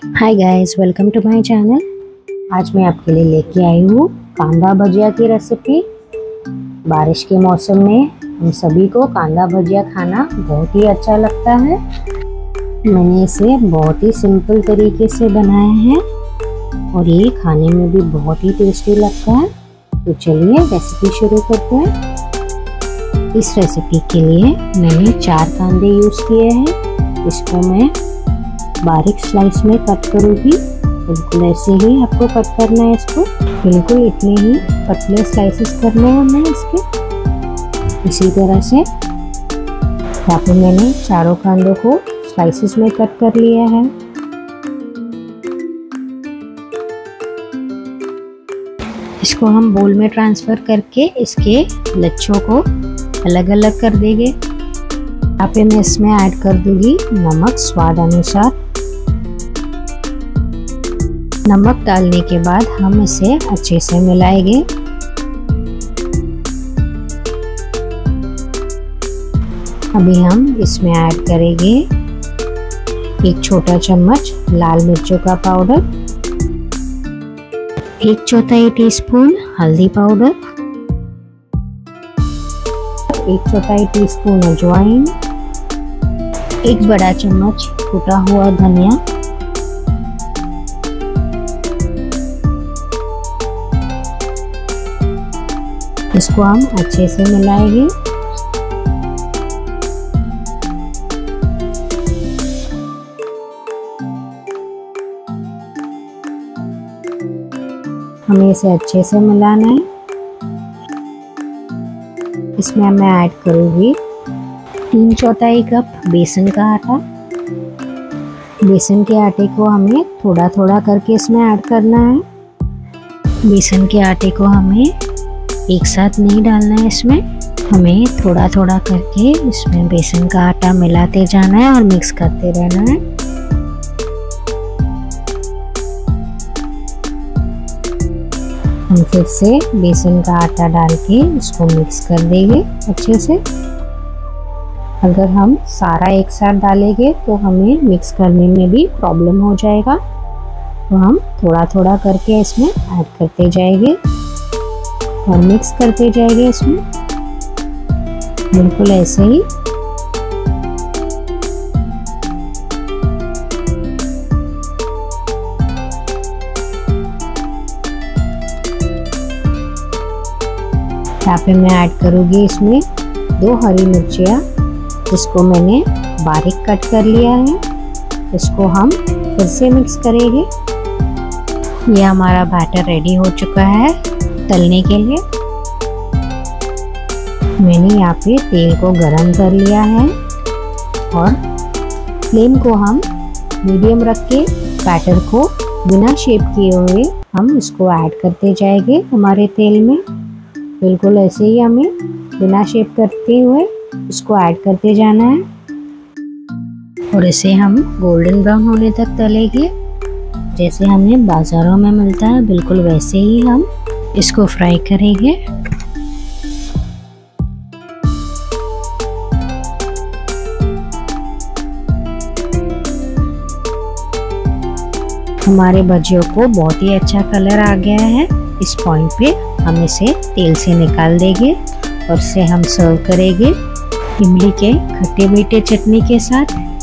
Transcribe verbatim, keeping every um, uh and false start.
Hi guys, welcome to my channel. आज मैं आपके लिए लेके आई हूँ कांदा भजिया की रेसिपी। बारिश के मौसम में हम सभी को कांदा भजिया खाना बहुत ही अच्छा लगता है। मैंने इसे बहुत ही सिंपल तरीके से बनाया है और ये खाने में भी बहुत ही टेस्टी लगता है। तो चलिए रेसिपी शुरू करते हैं। इस रेसिपी के लिए मैंने चार कांदे यूज़ किए हैं। इसको मैं बारीक स्लाइस में कट करूँगी। बिल्कुल ऐसे ही आपको कट करना है। इसको बिल्कुल इतने ही पतले स्लाइसेस करने हैं हमें इसके। इसी तरह से यहाँ पे मैंने चारों कांदों को स्लाइसेस में कट कर लिया है। इसको हम बोल में ट्रांसफ़र करके इसके लच्छों को अलग अलग कर देंगे। यहाँ पे मैं इसमें ऐड कर दूंगी नमक स्वाद अनुसार। नमक डालने के बाद हम इसे अच्छे से मिलाएंगे। अभी हम इसमें ऐड करेंगे एक छोटा चम्मच लाल मिर्चों का पाउडर, एक चौथाई टीस्पून हल्दी पाउडर, एक चौथाई टीस्पून अजवाइन, एक बड़ा चम्मच कुटा हुआ धनिया, इसको हम अच्छे से मिलाएंगे। हमें इसे अच्छे से मिलाना है। इसमें मैं ऐड करूँगी तीन चौथाई कप बेसन का आटा। बेसन के आटे को हमें थोड़ा थोड़ा करके इसमें ऐड करना है। बेसन के आटे को हमें एक साथ नहीं डालना है। इसमें हमें थोड़ा थोड़ा करके इसमें बेसन का आटा मिलाते जाना है और मिक्स करते रहना है। हम फिर से बेसन का आटा डाल के इसको मिक्स कर देंगे अच्छे से। अगर हम सारा एक साथ डालेंगे तो हमें मिक्स करने में भी प्रॉब्लम हो जाएगा। तो हम थोड़ा थोड़ा करके इसमें ऐड करते जाएंगे और मिक्स करते जाएंगे इसमें, बिल्कुल ऐसे ही। यहाँ पे मैं ऐड करूँगी इसमें दो हरी मिर्चियाँ, जिसको मैंने बारीक कट कर लिया है। इसको हम फिर से मिक्स करेंगे। ये हमारा बैटर रेडी हो चुका है तलने के लिए। मैंने यहाँ पे तेल को गरम कर लिया है और फ्लेम को हम मीडियम रख के बैटर को बिना शेप किए हुए हम इसको ऐड करते जाएंगे हमारे तेल में। बिल्कुल ऐसे ही हमें बिना शेप करते हुए इसको ऐड करते जाना है और इसे हम गोल्डन ब्राउन होने तक तलेंगे। जैसे हमें बाज़ारों में मिलता है बिल्कुल वैसे ही हम इसको फ्राई करेंगे। हमारे भजियों को बहुत ही अच्छा कलर आ गया है। इस पॉइंट पे हम इसे तेल से निकाल देंगे और इसे हम सर्व करेंगे इमली के खट्टे मीठे चटनी के साथ।